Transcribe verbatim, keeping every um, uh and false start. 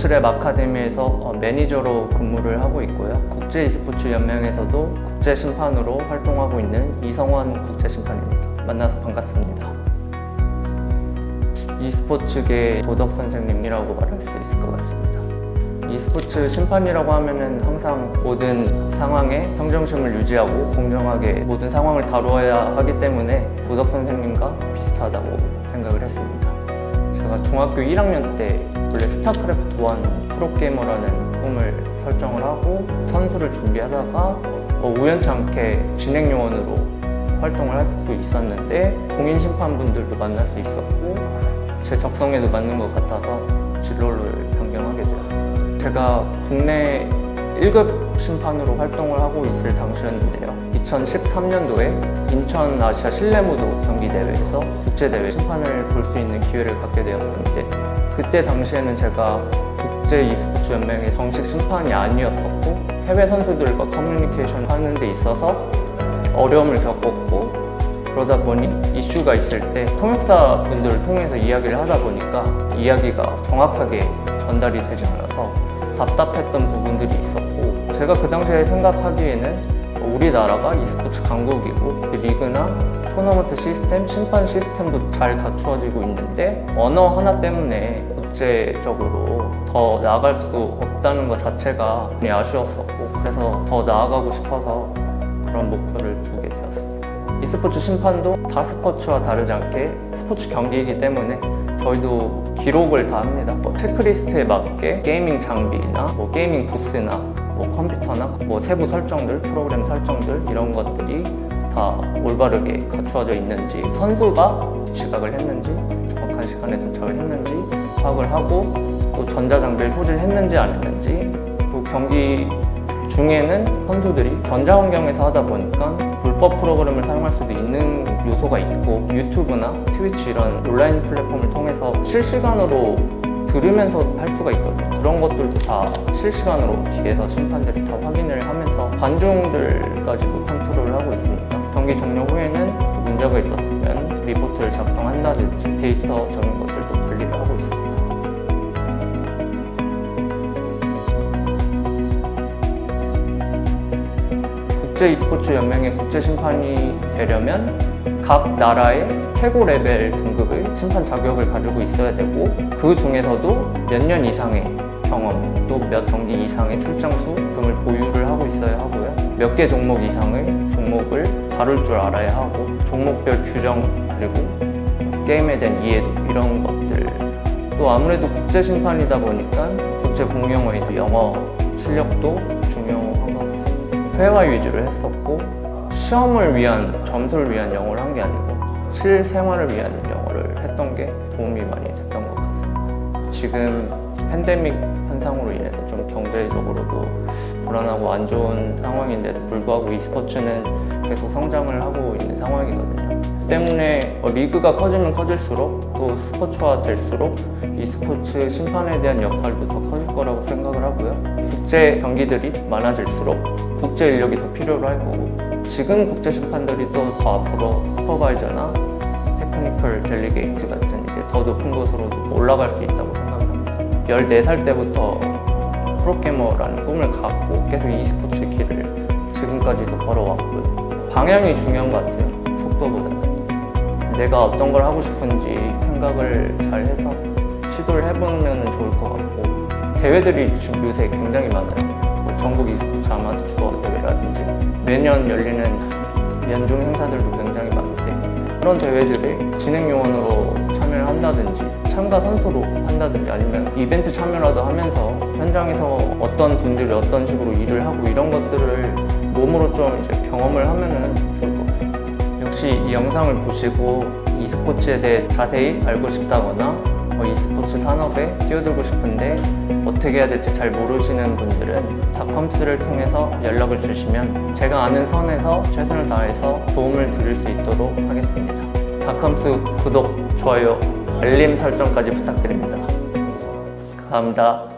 지스랩 아카데미에서 매니저로 근무를 하고 있고요. 국제 e스포츠 연맹에서도 국제 심판으로 활동하고 있는 이성원 국제 심판입니다. 만나서 반갑습니다. e스포츠계 도덕 선생님이라고 말할 수 있을 것 같습니다. e스포츠 심판이라고 하면은 항상 모든 상황에 평정심을 유지하고 공정하게 모든 상황을 다루어야 하기 때문에 도덕 선생님과 비슷하다고 생각을 했습니다. 제가 중학교 일 학년 때 원래 스타크래프트 일 프로게이머라는 꿈을 설정을 하고 선수를 준비하다가 어, 우연치 않게 진행 요원으로 활동을 할 수 있었는데 공인 심판분들도 만날 수 있었고 제 적성에도 맞는 것 같아서 진로를 변경하게 되었습니다. 제가 국내 일 급 심판으로 활동을 하고 있을 당시였는데요. 이천십삼 년도에 인천 아시아 실내무도 경기대회에서 국제대회 심판을 볼 수 있는 기회를 갖게 되었었는데 그때 당시에는 제가 국제 e스포츠 연맹의 정식 심판이 아니었었고 해외 선수들과 커뮤니케이션 하는 데 있어서 어려움을 겪었고 그러다 보니 이슈가 있을 때 통역사 분들을 통해서 이야기를 하다 보니까 이야기가 정확하게 전달이 되지 않아서 답답했던 부분들이 있었고 제가 그 당시에 생각하기에는 우리나라가 e스포츠 강국이고 리그나 토너먼트 시스템, 심판 시스템도 잘 갖추어지고 있는데 언어 하나 때문에 국제적으로 더 나아갈 수 없다는 것 자체가 많이 아쉬웠었고 그래서 더 나아가고 싶어서 그런 목표를 두게 되었습니다. e스포츠 심판도 타 스포츠와 다르지 않게 스포츠 경기이기 때문에 저희도 기록을 다 합니다. 뭐 체크리스트에 맞게 게이밍 장비나 뭐 게이밍 부스나 뭐 컴퓨터나 뭐 세부 설정들, 프로그램 설정들 이런 것들이 다 올바르게 갖추어져 있는지 선수가 지각을 했는지 정확한 시간에 도착을 했는지 파악을 하고 또 전자장비를 소지했는지 안 했는지 또 경기 중에는 선수들이 전자환경에서 하다 보니까 불법 프로그램을 사용할 수도 있는 요소가 있고 유튜브나 트위치 이런 온라인 플랫폼을 통해서 실시간으로 들으면서 할 수가 있거든요. 그런 것들도 다 실시간으로 뒤에서 심판들이 다 확인을 하면서 관중들까지도 컨트롤을 하고 있습니다. 경기 종료 후에는 문제가 있었으면 리포트를 작성한다든지 데이터적인 것들도 관리를 하고 있습니다. 국제 e스포츠 연맹의 국제 심판이 되려면 각 나라의 최고 레벨 등급의 심판 자격을 가지고 있어야 되고 그 중에서도 몇 년 이상의 경험 또 몇 경기 이상의 출장 수 등을 보유를 하고 있어야 하고요. 몇 개 종목 이상의 종목을 다룰 줄 알아야 하고 종목별 규정 그리고 게임에 대한 이해도 이런 것들 또 아무래도 국제 심판이다 보니까 국제 공용어이도 영어 실력도 중요한 것 같습니다. 회화 위주를 했었고 시험을 위한 점수를 위한 영어를 한 게 아니고 실생활을 위한 영어를 했던 게 도움이 많이 됐던 것 같습니다. 지금 팬데믹 현상으로 인해서 좀 경제적으로도 불안하고 안 좋은 상황인데도 불구하고 e스포츠는 계속 성장을 하고 있는 상황이거든요. 때문에 리그가 커지면 커질수록 또 스포츠화 될수록 e스포츠 심판에 대한 역할도 더 커질 거라고 생각을 하고요. 국제 경기들이 많아질수록 국제 인력이 더 필요로 할 거고 지금 국제 심판들이 또 더 앞으로 슈퍼바이저나 테크니컬 델리게이트 같은 이제 더 높은 곳으로도 올라갈 수 있다고 생각을 합니다. 열네 살 때부터 프로게이머라는 꿈을 갖고 계속 e스포츠 길을 지금까지도 걸어왔고요. 방향이 중요한 것 같아요. 속도보다는. 내가 어떤 걸 하고 싶은지 생각을 잘 해서 시도를 해보면 좋을 것 같고 대회들이 지금 요새 굉장히 많아요. 뭐 전국 e스포츠 아마추어 대회라든지 매년 열리는 연중 행사들도 굉장히 많은데 그런 대회들에 진행 요원으로 참여를 한다든지 참가 선수로 한다든지 아니면 이벤트 참여라도 하면서 현장에서 어떤 분들이 어떤 식으로 일을 하고 이런 것들을 몸으로 좀 이제 경험을 하면은 좋을 것 같습니다. 혹시 이 영상을 보시고 e스포츠에 대해 자세히 알고 싶다거나 뭐 e스포츠 산업에 뛰어들고 싶은데 어떻게 해야 될지 잘 모르시는 분들은 닷컴스를 통해서 연락을 주시면 제가 아는 선에서 최선을 다해서 도움을 드릴 수 있도록 하겠습니다. 닷컴스 구독, 좋아요, 알림 설정까지 부탁드립니다. 감사합니다.